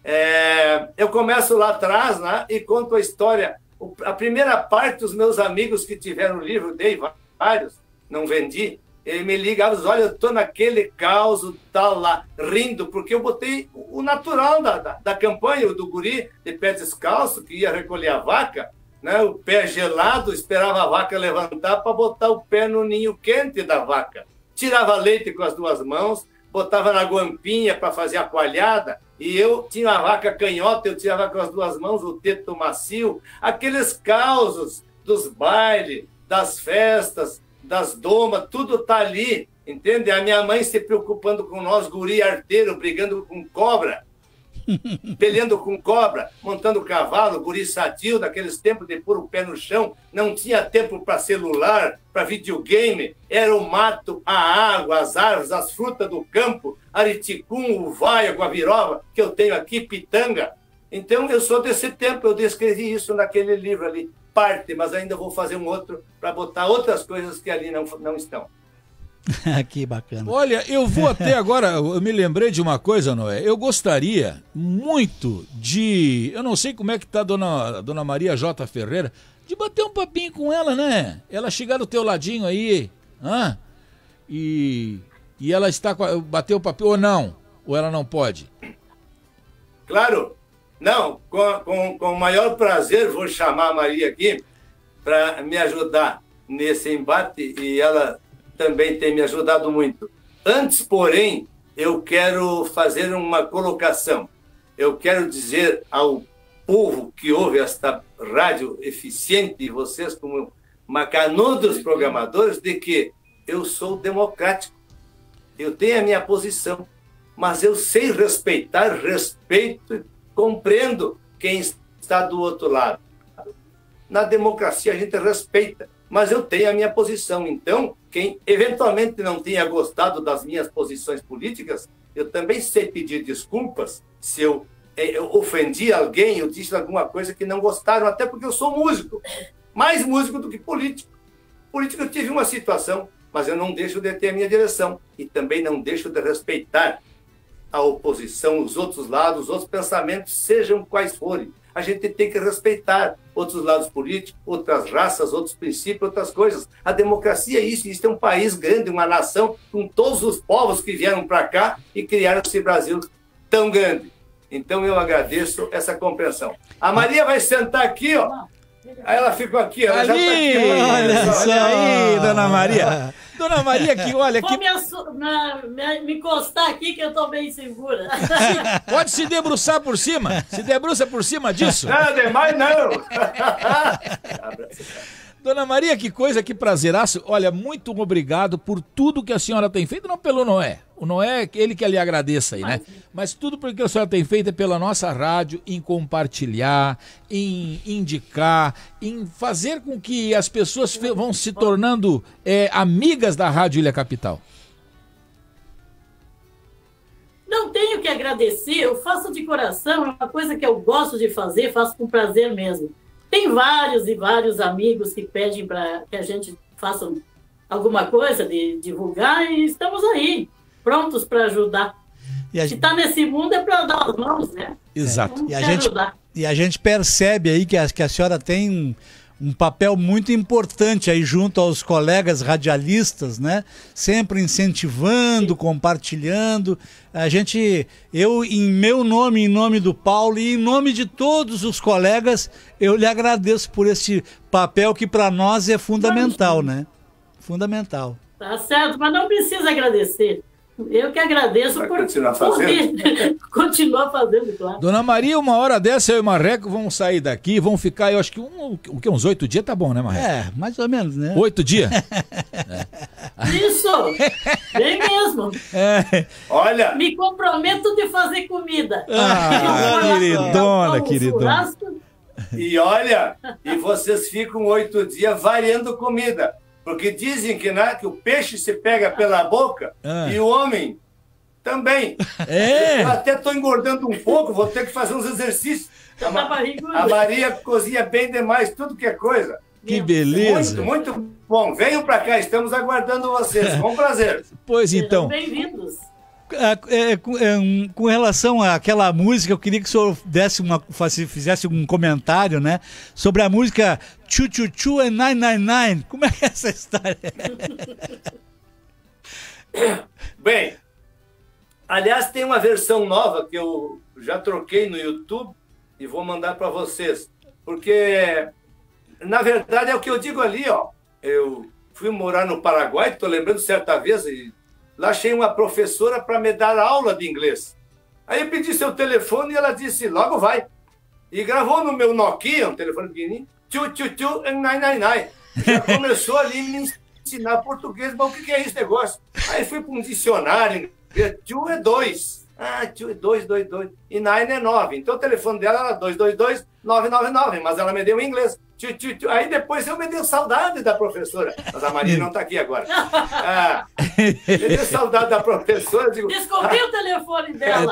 Eu começo lá atrás, né, e conto a história. A primeira parte, os meus amigos que tiveram o livro, dei vários, não vendi. Ele me ligava, olha, eu estou naquele caos, tal lá, rindo, porque eu botei o natural da campanha, o do guri de pé descalço, que ia recolher a vaca, né, o pé gelado, esperava a vaca levantar para botar o pé no ninho quente da vaca. Tirava leite com as 2 mãos, botava na guampinha para fazer a coalhada, e eu tinha a vaca canhota, eu tirava com as 2 mãos o teto macio, aqueles causos dos bailes, das festas, das domas, tudo está ali, entende? A minha mãe se preocupando com nós, guri arteiro, brigando com cobra, peleando com cobra, montando cavalo, guri sadio, naqueles tempos de pôr o pé no chão, não tinha tempo para celular, para videogame, era o mato, a água, as árvores, as frutas do campo, ariticum, uvaia, guavirova, que eu tenho aqui, pitanga. Então, eu sou desse tempo, eu descrevi isso naquele livro ali, parte, mas ainda vou fazer um outro para botar outras coisas que ali não estão. Que bacana. Olha, eu vou até agora, eu me lembrei de uma coisa, Noé, eu gostaria muito de, eu não sei como é que tá a dona Maria J. Ferreira, de bater um papinho com ela, né? Ela chegar do teu ladinho aí, e ela bater o papinho, ou não? Ou ela não pode? Claro. Não, com o maior prazer vou chamar a Maria aqui para me ajudar nesse embate, e ela também tem me ajudado muito. Antes, porém, eu quero fazer uma colocação. Eu quero dizer ao povo que ouve esta rádio eficiente, e vocês como macanudos programadores, de que eu sou democrático. Eu tenho a minha posição, mas eu sei respeitar, respeito, compreendo quem está do outro lado. Na democracia a gente respeita, mas eu tenho a minha posição. Então, quem eventualmente não tenha gostado das minhas posições políticas, eu também sei pedir desculpas se eu ofendi alguém, eu disse alguma coisa que não gostaram, até porque eu sou músico, mais músico do que político. Político eu tive uma situação, mas eu não deixo de ter a minha direção e também não deixo de respeitar a oposição, os outros lados, os outros pensamentos, sejam quais forem. A gente tem que respeitar outros lados políticos, outras raças, outros princípios, outras coisas. A democracia é isso. Isso é um país grande, uma nação, com todos os povos que vieram para cá e criaram esse Brasil tão grande. Então eu agradeço essa compreensão. A Maria vai sentar aqui, ó. Aí ela ficou aqui, ela já tá aqui. Olha aí, Dona Maria. Dona Maria, que olha Vou que me encostar aqui que eu tô bem segura. pode se debruçar por cima. Se debruça por cima disso. Não, demais não. Dona Maria, que coisa, que prazeraço. Olha, muito obrigado por tudo que a senhora tem feito, não pelo Noé. O Noé, ele que lhe agradeça aí, né? Mas tudo porque a senhora tem feito é pela nossa rádio, em compartilhar, em indicar, em fazer com que as pessoas vão se tornando amigas da Rádio Ilha Capital. Não tenho que agradecer, eu faço de coração, é uma coisa que eu gosto de fazer, faço com prazer mesmo. Tem vários e vários amigos que pedem para que a gente faça alguma coisa de divulgar e estamos aí, prontos para ajudar. Se está nesse mundo é para dar as mãos, né? Exato. E a gente percebe aí que a senhora tem um papel muito importante aí junto aos colegas radialistas, né? Sempre incentivando, compartilhando. Eu, em meu nome, em nome do Paulo e em nome de todos os colegas, eu lhe agradeço por esse papel que para nós é fundamental, né? Fundamental. Tá certo, mas não precisa agradecer. Eu que agradeço por continuar fazendo. Continuar fazendo, claro. Dona Maria, uma hora dessa eu e Marreco vamos sair daqui, vamos ficar, eu acho que uns 8 dias tá bom, né, Marreco? Mais ou menos, né? 8 dias? Isso, bem mesmo. Olha, me comprometo de fazer comida. Queridona. E olha, e vocês ficam 8 dias variando comida. Porque dizem que o peixe se pega pela boca e o homem também. Eu até estou engordando um pouco, vou ter que fazer uns exercícios. A Maria cozinha bem demais, tudo que é coisa. Que beleza. Muito, muito bom. Venham para cá, estamos aguardando vocês. Com prazer. Pois então. Bem-vindos. Com relação àquela música, eu queria que o senhor fizesse um comentário, né, sobre a música Chu Chu Chu and 999. Como é que é essa história? Bem, aliás, tem uma versão nova que eu já troquei no YouTube e vou mandar para vocês, porque na verdade é o que eu digo ali, ó. Eu fui morar no Paraguai, estou lembrando certa vez, e lá achei uma professora para me dar aula de inglês. Aí eu pedi seu telefone e ela disse, logo vai. E gravou no meu Nokia, um telefone pequenininho, Chu Chu Chu and 999. Já começou ali a me ensinar português, mas o que é esse negócio? Aí fui para um dicionário, Chu é 2. Chu é 222. E 9 é 9. Então o telefone dela era 222-999, mas ela me deu em inglês. Chu, chu, chu. Aí depois eu me deu saudade da professora. Mas a Maria não está aqui agora. Me deu saudade da professora. Digo, descobri o telefone dela.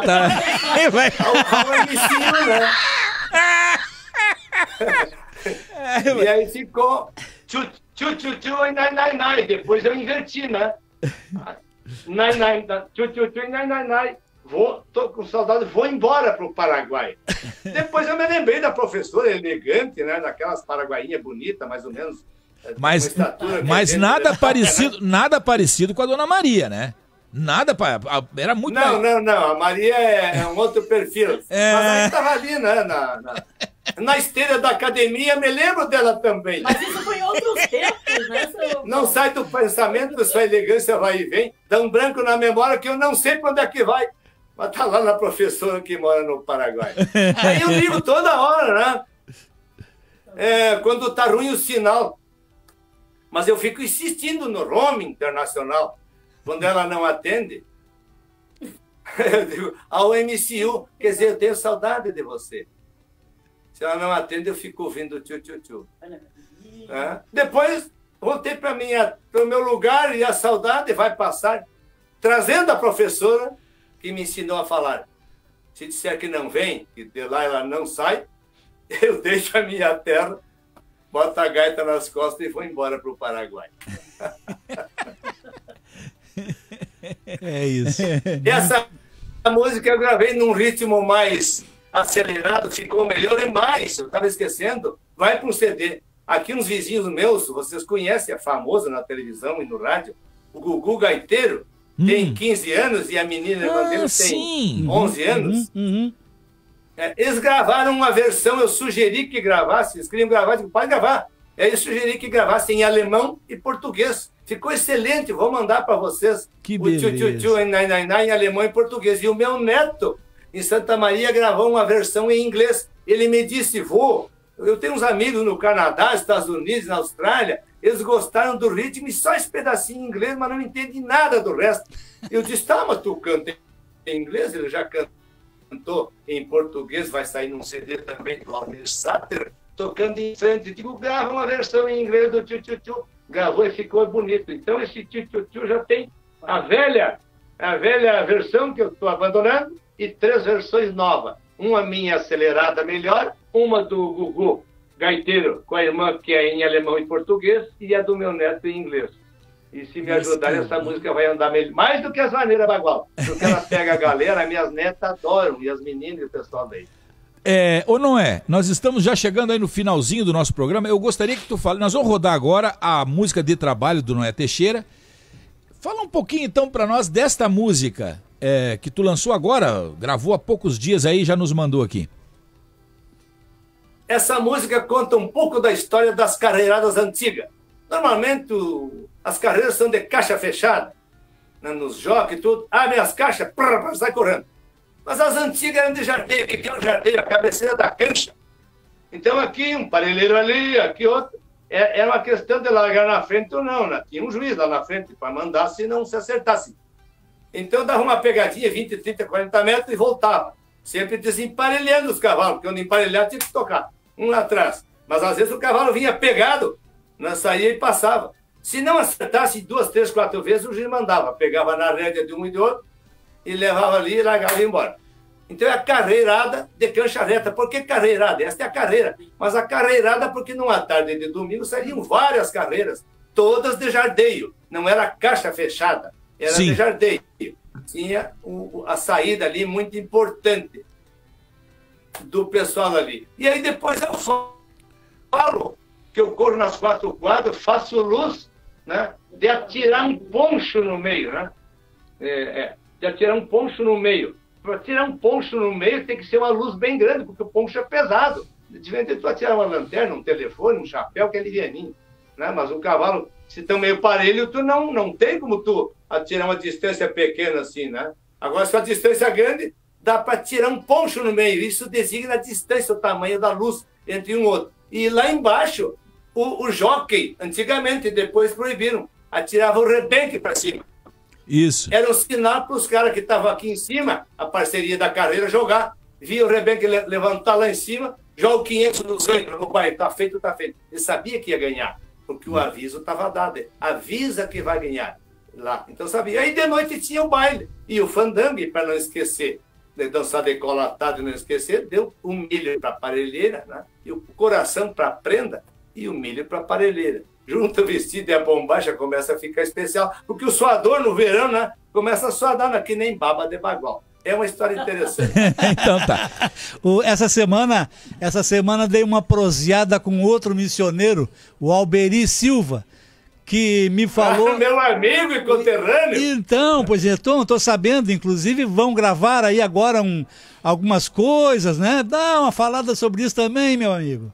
E aí ficou chu, chu, chu, chu, e nai, nai, nai. Depois eu inverti, né? Nai, nai, chu, chu, chu, e nai, nai, nai. Tô com saudade, vou embora para o Paraguai. Depois eu me lembrei da professora elegante, né? Daquelas paraguainhas bonitas, mais ou menos. Mas nada parecido com a Dona Maria, né? Era muito... Não, a Maria é um outro perfil. Mas aí estava ali, né? Na esteira da academia, me lembro dela também. Mas isso foi em outros tempos, né? Não sai do pensamento, sua elegância vai e vem. Dá um branco na memória que eu não sei para onde é que vai. Mas tá lá na professora que mora no Paraguai. Aí eu ligo toda hora, né? Quando tá ruim o sinal. Mas eu fico insistindo no roaming internacional. Quando ela não atende, eu digo, ao MCU, quer dizer, eu tenho saudade de você. Se ela não atende, eu fico ouvindo tchu, tchu, tchu. Depois, voltei para o meu lugar e a saudade vai passar, trazendo a professora que me ensinou a falar. Se disser que não vem, que de lá ela não sai, eu deixo a minha terra, boto a gaita nas costas e vou embora para o Paraguai. É isso. Essa música eu gravei num ritmo mais acelerado, ficou melhor e mais. Eu estava esquecendo. Vai para um CD. Aqui uns vizinhos meus, vocês conhecem, é famoso na televisão e no rádio, o Gugu Gaiteiro, tem 15 anos e a menina dele tem 11 anos. Eles gravaram uma versão, eu sugeri que gravasse, eles queriam gravar, eu digo, pode gravar. Aí eu sugeri que gravasse em alemão e português. Ficou excelente, vou mandar para vocês. Que beleza. O tchu-tchu-tchu em alemão e português. E o meu neto, em Santa Maria, gravou uma versão em inglês. Ele me disse, vô, eu tenho uns amigos no Canadá, Estados Unidos, na Austrália, eles gostaram do ritmo e só esse pedacinho em inglês, mas não entendem nada do resto. Eu disse, tá, mas tu canta em inglês? Ele já cantou em português, vai sair num CD também do Almir Sater, tocando em frente. Digo, grava uma versão em inglês do tchu-tchu-tchu. Gravou e ficou bonito. Então esse tchu-tchu-tchu já tem a velha versão que eu estou abandonando e 3 versões novas. Uma minha acelerada melhor, uma do Gugu gaiteiro com a irmã que é em alemão e português e a do meu neto em inglês. E se me ajudarem, essa música vai andar mais do que as maneiras bagual. Porque ela pega a galera, minhas netas adoram, e as meninas e o pessoal daí. Ou não é? Nós estamos já chegando aí no finalzinho do nosso programa. Eu gostaria que tu fale. Nós vamos rodar agora a música de trabalho do Noé Teixeira. Fala um pouquinho então para nós desta música que tu lançou agora, gravou há poucos dias aí, já nos mandou aqui. Essa música conta um pouco da história das carreiradas antigas. Normalmente as carreiras são de caixa fechada, né, nos jockeys e tudo. Abre as caixas, sai correndo. Mas as antigas eram de jardeio, que tinha um jardeio, a cabeceira da cancha. Então aqui, um parelheiro ali, aqui outro. Era uma questão de largar na frente ou não, né? Tinha um juiz lá na frente para mandar se não se acertasse. Então dava uma pegadinha, 20, 30, 40 metros e voltava. Sempre desemparelhando os cavalos, porque onde emparelhar tinha que tocar, um lá atrás. Mas às vezes o cavalo vinha pegado, saía e passava. Se não acertasse 2, 3, 4 vezes, o juiz mandava. Pegava na rédea de um e do outro, e levava ali e largava e ia embora. Então é a carreirada de cancha reta. Por que carreirada? Esta é a carreira. Mas a carreirada porque numa tarde de domingo saíam várias carreiras, todas de jardeio. Não era caixa fechada, era de jardeio. Tinha a saída ali muito importante do pessoal ali. E aí depois eu falo que eu corro nas 4 quadras, faço luz, né, de atirar um poncho no meio, né? De atirar um poncho no meio. Para tirar um poncho no meio tem que ser uma luz bem grande, porque o poncho é pesado. Diferente de tu atirar uma lanterna, um telefone, um chapéu, que é livianinho, né? Mas um cavalo, se tão meio parelho, tu não tem como tu atirar uma distância pequena assim, né? Agora, se a distância é grande, dá para tirar um poncho no meio. Isso designa a distância, o tamanho da luz entre um e outro. E lá embaixo, o jockey, antigamente, depois proibiram, atirava o rebenque para cima. Isso. Era um sinal para os caras que estavam aqui em cima, a parceria da carreira, jogar. Via o rebenque levantar lá em cima, joga o 500 no ganho. No pai, tá feito, tá feito. Ele sabia que ia ganhar, porque o aviso estava dado. Avisa que vai ganhar lá. Então sabia. Aí de noite tinha o baile. E o fandango, para não esquecer, de dançar decolatado e não esquecer, deu o milho para a parelheira, né? E o coração para a prenda e o milho para a parelheira. Junta o vestido e a bombacha começa a ficar especial, porque o suador no verão, né, começa a suadar que nem baba de bagual. É uma história interessante. Então tá. Essa semana dei uma proseada com outro missioneiro, o Alberi Silva, que me falou... meu amigo e conterrâneo. Então, pois é, estou sabendo, inclusive vão gravar aí agora algumas coisas, né? Dá uma falada sobre isso também, meu amigo.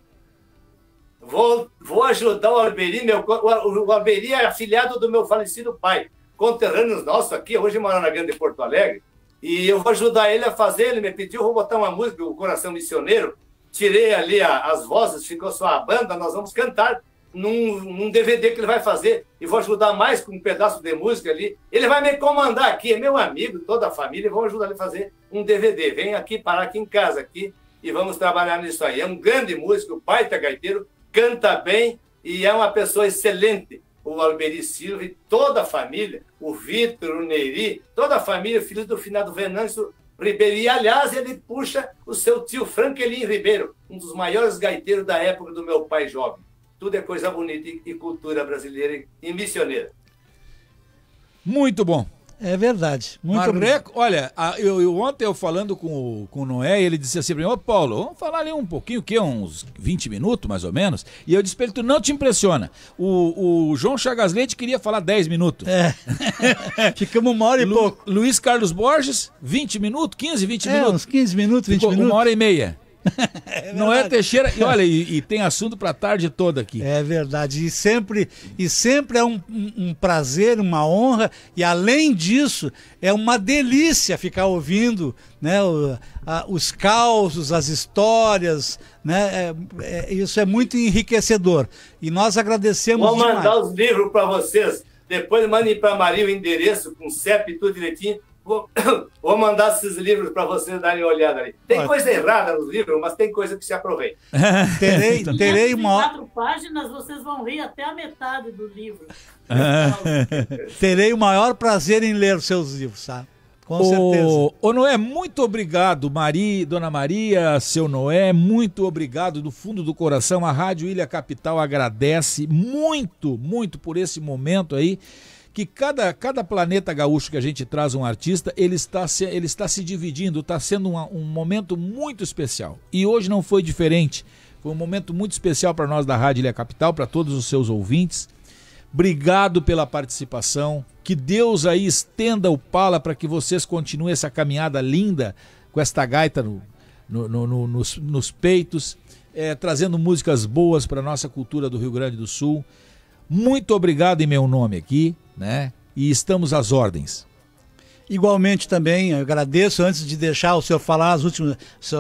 Vou ajudar o Alberi. O Alberi é afilhado do meu falecido pai, conterrâneos nossos aqui, hoje mora na Grande Porto Alegre, e eu vou ajudar ele a fazer. Ele me pediu, vou botar uma música, o Coração Missioneiro, tirei ali as vozes, ficou só a banda, nós vamos cantar num DVD que ele vai fazer, e vou ajudar mais com um pedaço de música ali. Ele vai me comandar aqui, é meu amigo, toda a família, vamos ajudar ele a fazer um DVD. Vem aqui, parar aqui em casa, aqui, e vamos trabalhar nisso aí. É um grande músico, baita gaiteiro, canta bem e é uma pessoa excelente. O Alberi Silva e toda a família, o Vitor, o Neiri, toda a família, filho do finado Venâncio Ribeiro. E, aliás, ele puxa o seu tio Franklin Ribeiro, um dos maiores gaiteiros da época do meu pai jovem. Tudo é coisa bonita e cultura brasileira e missioneira. Muito bom. É verdade. Muito Marreco, olha, ontem eu falando com o Noé, ele disse assim pra mim, ô Paulo, vamos falar ali um pouquinho, o quê? Uns 20 minutos, mais ou menos? E eu disse pra ele, tu não te impressiona. O João Chagas Leite queria falar 10 minutos. Ficamos 1 hora e pouco. Luiz Carlos Borges, 20 minutos, 15, 20 minutos. Uns 15 minutos, 20 Ficou minutos. 1h30. Noé Teixeira, e olha, e tem assunto pra tarde toda aqui. É verdade, e sempre é um prazer, uma honra, e além disso, é uma delícia ficar ouvindo, né, os causos, as histórias, né, isso é muito enriquecedor, e nós agradecemos demais. Vou mandar demais. os livros para vocês, depois mandem para Maria o endereço, com CEP e tudo direitinho. Vou mandar esses livros para vocês darem uma olhada ali. Tem coisa errada nos livros, mas tem coisa que se aproveita. Terei uma... 4 páginas, vocês vão rir até a metade do livro. Terei o maior prazer em ler os seus livros, tá? Com certeza. Ô Noé, muito obrigado, Dona Maria, seu Noé, muito obrigado do fundo do coração. A Rádio Ilha Capital agradece muito, muito por esse momento aí. Que cada planeta gaúcho que a gente traz um artista, ele está se dividindo, está sendo um momento muito especial. E hoje não foi diferente. Foi um momento muito especial para nós da Rádio Ilha Capital, para todos os seus ouvintes. Obrigado pela participação. Que Deus aí estenda o pala para que vocês continuem essa caminhada linda com esta gaita nos peitos, trazendo músicas boas para a nossa cultura do Rio Grande do Sul. Muito obrigado em meu nome aqui, né? E estamos às ordens. Igualmente também, eu agradeço, antes de deixar o senhor falar as últimas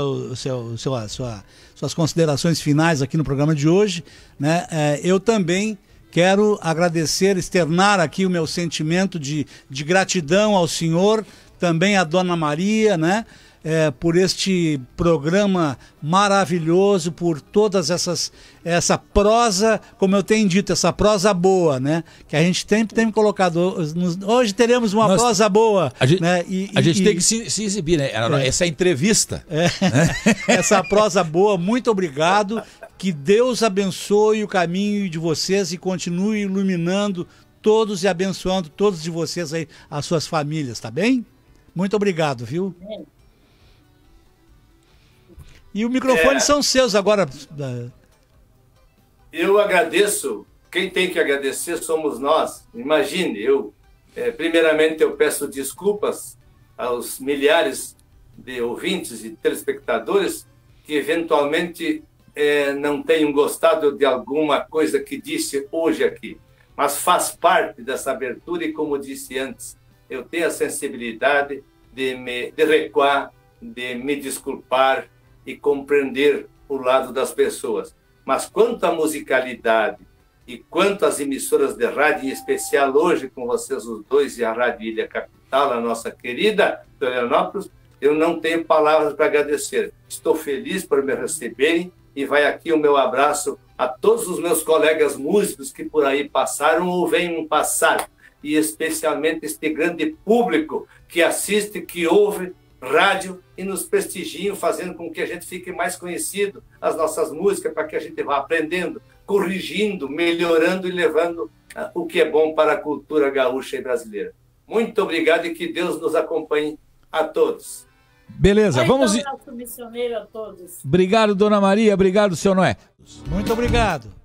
suas considerações finais aqui no programa de hoje, né? Eu também quero agradecer, externar aqui o meu sentimento de gratidão ao senhor, também à Dona Maria, né? Por este programa maravilhoso, por todas essa prosa, como eu tenho dito, essa prosa boa, né? Que a gente sempre tem colocado. Hoje teremos uma prosa boa. A gente, né? a gente tem que se exibir, né? Essa entrevista. Né? Essa prosa boa, muito obrigado. Que Deus abençoe o caminho de vocês e continue iluminando todos e abençoando todos de vocês aí, as suas famílias, tá bem? Muito obrigado, viu? E o microfone são seus agora. Eu agradeço. Quem tem que agradecer somos nós. Imagine, primeiramente eu peço desculpas aos milhares de ouvintes e telespectadores que eventualmente não tenham gostado de alguma coisa que disse hoje aqui. Mas faz parte dessa abertura e, como disse antes, eu tenho a sensibilidade de recuar, de me desculpar e compreender o lado das pessoas. Mas quanto à musicalidade e quanto às emissoras de rádio, em especial hoje com vocês os dois e a Rádio Ilha Capital, a nossa querida Florianópolis, eu não tenho palavras para agradecer. Estou feliz por me receberem e vai aqui o meu abraço a todos os meus colegas músicos que por aí passaram ou venham passar, e especialmente este grande público que assiste, que ouve rádio e nos prestigiam, fazendo com que a gente fique mais conhecido, as nossas músicas, para que a gente vá aprendendo, corrigindo, melhorando e levando o que é bom para a cultura gaúcha e brasileira. Muito obrigado e que Deus nos acompanhe a todos. Beleza, vamos... Nosso missioneiro a todos. Obrigado, Dona Maria, obrigado, seu Noé. Muito obrigado.